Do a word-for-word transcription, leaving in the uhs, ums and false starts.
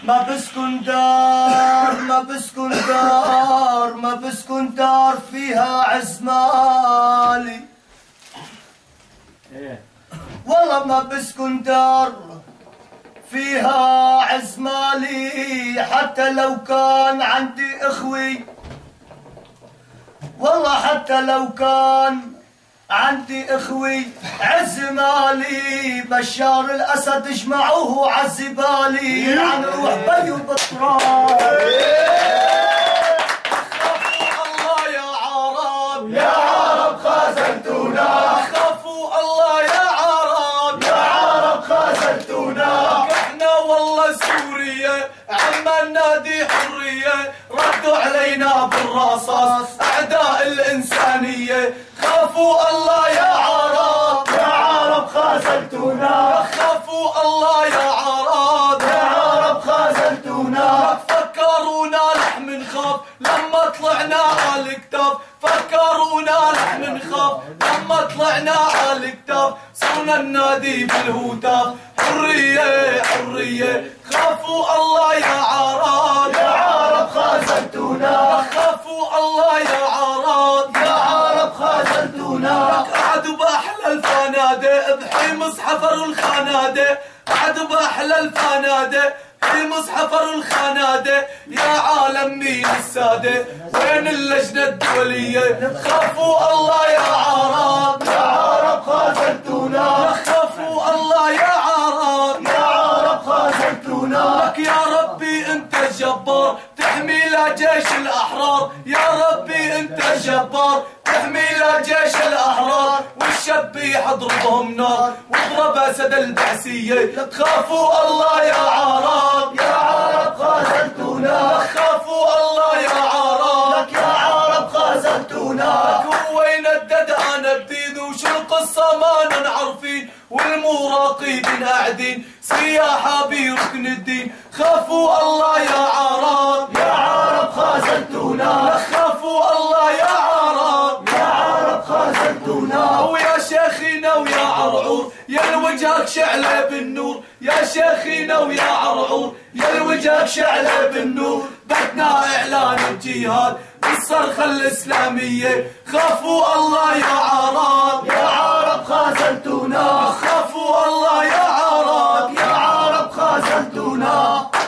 ما بسكن دار ما بسكن دار ما بسكن دار فيها عزمالي، والله ما بسكن دار فيها عزمالي، حتى لو كان عندي اخوي، والله حتى لو كان عندي اخوي عزمالي، بشار الاسد اجمعوه عالزبالي، عن روح بيو بالتراب. خافوا الله يا عرب يا عرب خذلتونا، خافوا الله يا عرب يا عرب خذلتونا، احنا والله سوريا عما نادي حرية، ردوا علينا بالرصاص اعداء الانسانية، خافوا الله يا عرب يا عرب خذلتونا، خافوا الله يا عرب يا عرب خذلتونا، فكرونا لحم نخاف لما طلعنا على الكتاف، فكرونا لحم نخاف لما طلعنا على الكتاف، صرنا النادي بالهتاف حرية حرية، خافوا الله يا عرب يا عرب خذلتونا، خافوا الله يا عرب يا عرب خذلتونا، قعدوا باحلى الفنادق بحيمص حفروا الخنادق، قعدوا باحلى الفنادق بحيمص حفروا الخنادق، يا عالم مين السادة وين اللجنة الدولية، خافوا الله يا عرب يا عرب خذلتونا، خافوا الله يا عرب يا عرب خذلتونا، لك يا ربي انت الجبار تحمي لا جيش الاحرار، يا ربي انت الجبار تحمي لا جيش الاحرار، والشبيح اضربهم نار واضرب اسد البعثيه، خافوا الله يا عرب يا عرب خذلتونا، خافوا الله يا عرب لك يا عرب خذلتونا، وين الددانه بديد وشو القصه ما نعرفين، والمراقبين قاعدين سياحه بركن الدين، خافوا الله يا عرب يا عرب خذلتونا، خافوا الله يا عرب يا عرب خذلتونا، ويا شيخينا ويا عرعور يا وجهك شعله بالنور، يا شيخينا ويا عرعور يا وجهك شعله بالنور، بدنا اعلان الجهاد بالصرخه الاسلاميه، خافوا الله يا عرب يا عرب خذلتونا، خافوا الله يا عرب يا عرب خذلتونا.